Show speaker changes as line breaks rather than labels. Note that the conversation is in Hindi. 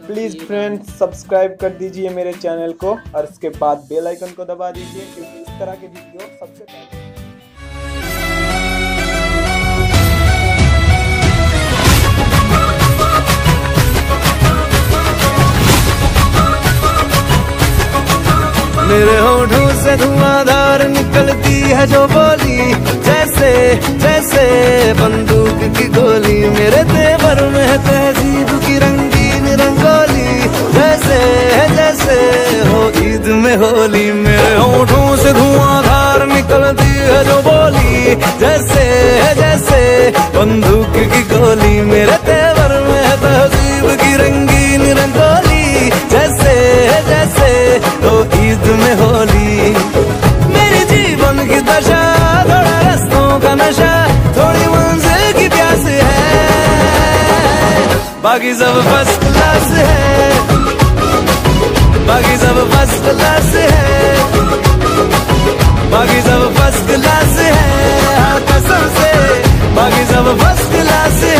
प्लीज़ फ्रेंड्स सब्सक्राइब कर दीजिए मेरे चैनल को और इसके बाद बेल आइकन को दबा दीजिए, क्योंकि इस तरह के वीडियो सबसे पहले।
मेरे होठों से धुआंधार निकलती है जो बोली, जैसे जैसे बंदूक की गोली। मेरे तेवर में है तहजीब की रंगीन रंगोली, जैसे जैसे हो ईद में होली। मेरे होठों से धुआंधार निकलती है जो बोली, जैसे जैसे बंदूक की गोली। मेरे तेवर में है तहजीब की रंगीन रंगोली, जैसे जैसे तो ईद में होली। मेरे जीवन की दशा थोड़ा रस्तों का नशा, थोड़ी मंजिल की प्यास है, बाकी सब फर्स्ट क्लास है, बाकी सब फर्स्ट क्लास है, बाकी सब फर्स्ट क्लास है, हाँ कसम से बाकी सब फर्स्ट क्लास है।